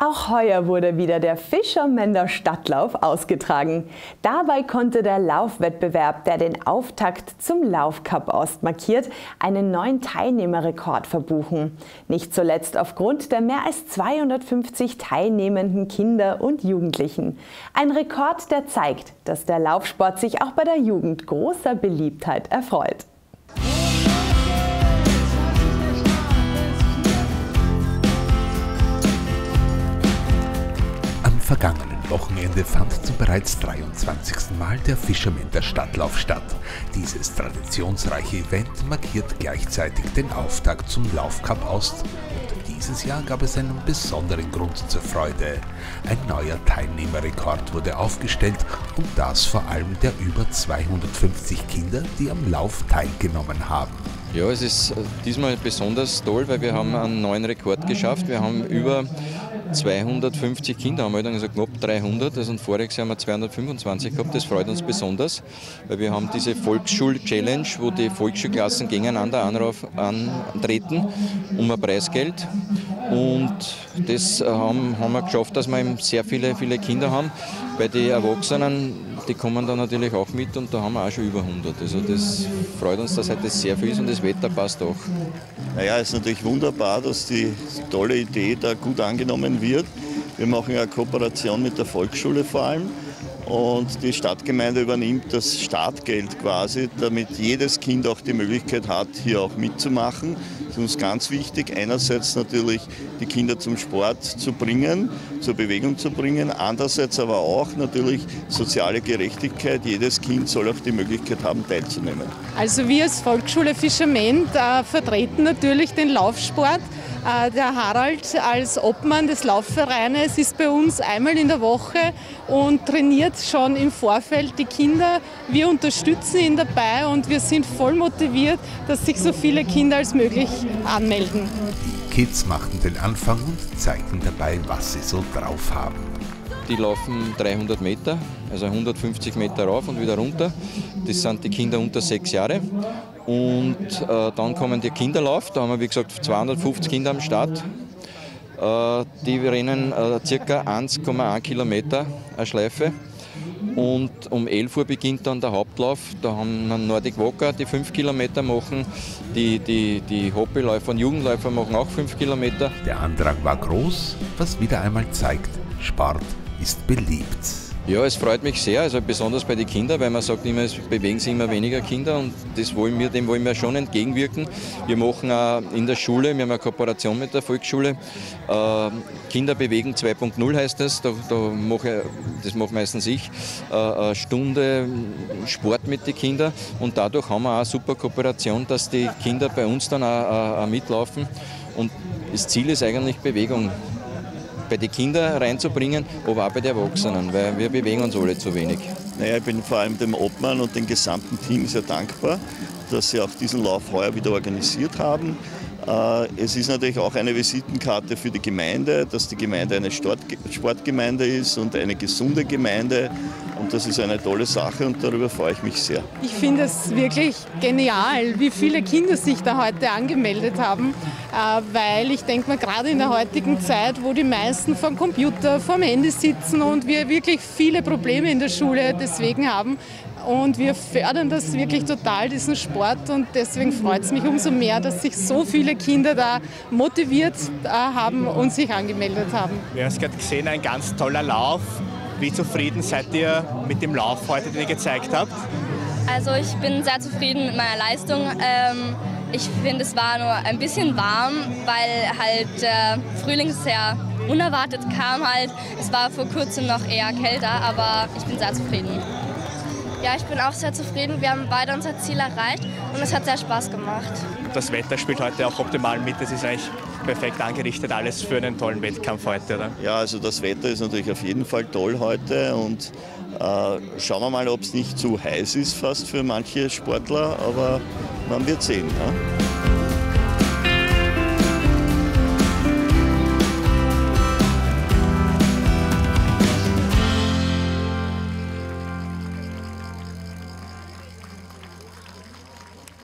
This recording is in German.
Auch heuer wurde wieder der Fischermänder Stadtlauf ausgetragen. Dabei konnte der Laufwettbewerb, der den Auftakt zum Laufcup Ost markiert, einen neuen Teilnehmerrekord verbuchen. Nicht zuletzt aufgrund der mehr als 250 teilnehmenden Kinder und Jugendlichen. Ein Rekord, der zeigt, dass der Laufsport sich auch bei der Jugend großer Beliebtheit erfreut. Am vergangenen Wochenende fand zum bereits 23. Mal der Fischermänder Stadtlauf statt. Dieses traditionsreiche Event markiert gleichzeitig den Auftakt zum Laufcup Ost. Und dieses Jahr gab es einen besonderen Grund zur Freude. Ein neuer Teilnehmerrekord wurde aufgestellt und das vor allem der über 250 Kinder, die am Lauf teilgenommen haben. Ja, es ist diesmal besonders toll, weil wir haben einen neuen Rekord geschafft. Wir haben über 250 Kinder, haben wir dann gesagt, knapp 300, also voriges Jahr haben wir 225 gehabt, das freut uns besonders, weil wir haben diese Volksschul-Challenge, wo die Volksschulklassen gegeneinander antreten um ein Preisgeld, und das haben wir geschafft, dass wir eben sehr viele Kinder haben. Bei den Erwachsenen, die kommen dann natürlich auch mit, und da haben wir auch schon über 100. Also das freut uns, dass heute sehr viel ist, und das Wetter passt auch. Naja, es ist natürlich wunderbar, dass die tolle Idee da gut angenommen wird. Wir machen eine Kooperation mit der Volksschule vor allem, und die Stadtgemeinde übernimmt das Startgeld quasi, damit jedes Kind auch die Möglichkeit hat, hier auch mitzumachen. Das ist uns ganz wichtig. Einerseits natürlich die Kinder zum Sport zu bringen, zur Bewegung zu bringen. Andererseits aber auch natürlich soziale Gerechtigkeit. Jedes Kind soll auch die Möglichkeit haben, teilzunehmen. Also wir als Volksschule Fischermänd vertreten natürlich den Laufsport. Der Harald als Obmann des Laufvereines ist bei uns einmal in der Woche und trainiert schon im Vorfeld die Kinder. Wir unterstützen ihn dabei, und wir sind voll motiviert, dass sich so viele Kinder als möglich anmelden. Die Kids machten den Anfang und zeigten dabei, was sie so drauf haben. Die laufen 300 Meter, also 150 Meter rauf und wieder runter. Das sind die Kinder unter 6 Jahre. Und dann kommen die Kinderlauf, da haben wir wie gesagt 250 Kinder am Start. Die rennen ca. 1,1 Kilometer eine Schleife. Und um 11 Uhr beginnt dann der Hauptlauf. Da haben wir Nordic Walker, die 5 Kilometer machen. Die Hobbyläufer und Jugendläufer machen auch 5 Kilometer. Der Andrang war groß, was wieder einmal zeigt, Sport ist beliebt. Ja, es freut mich sehr, also besonders bei den Kindern, weil man sagt immer, es bewegen sich immer weniger Kinder, und dem wollen wir schon entgegenwirken. Wir machen auch in der Schule, wir haben eine Kooperation mit der Volksschule, Kinderbewegen 2.0 heißt das, das mache meistens ich, eine Stunde Sport mit den Kindern, und dadurch haben wir auch eine super Kooperation, dass die Kinder bei uns dann auch mitlaufen, und das Ziel ist eigentlich Bewegung bei den Kindern reinzubringen, aber auch bei den Erwachsenen, weil wir bewegen uns alle zu wenig. Naja, ich bin vor allem dem Obmann und dem gesamten Team sehr dankbar, dass sie auch diesen Lauf heuer wieder organisiert haben. Es ist natürlich auch eine Visitenkarte für die Gemeinde, dass die Gemeinde eine Sportgemeinde ist und eine gesunde Gemeinde. Und das ist eine tolle Sache, und darüber freue ich mich sehr. Ich finde es wirklich genial, wie viele Kinder sich da heute angemeldet haben, weil ich denke mal, gerade in der heutigen Zeit, wo die meisten vom Computer, vom Handy sitzen und wir wirklich viele Probleme in der Schule deswegen haben, und wir fördern das wirklich total, diesen Sport, und deswegen freut es mich umso mehr, dass sich so viele Kinder da motiviert haben und sich angemeldet haben. Wir haben es gerade gesehen, ein ganz toller Lauf. Wie zufrieden seid ihr mit dem Lauf heute, den ihr gezeigt habt? Also ich bin sehr zufrieden mit meiner Leistung. Ich finde, es war nur ein bisschen warm, weil halt der Frühling sehr unerwartet kam halt. Es war vor kurzem noch eher kälter, aber ich bin sehr zufrieden. Ja, ich bin auch sehr zufrieden. Wir haben beide unser Ziel erreicht, und es hat sehr Spaß gemacht. Das Wetter spielt heute auch optimal mit. Es ist eigentlich perfekt angerichtet, alles für einen tollen Wettkampf heute, oder? Ja, also das Wetter ist natürlich auf jeden Fall toll heute, und schauen wir mal, ob es nicht zu heiß ist fast für manche Sportler, aber man wird sehen. Ja?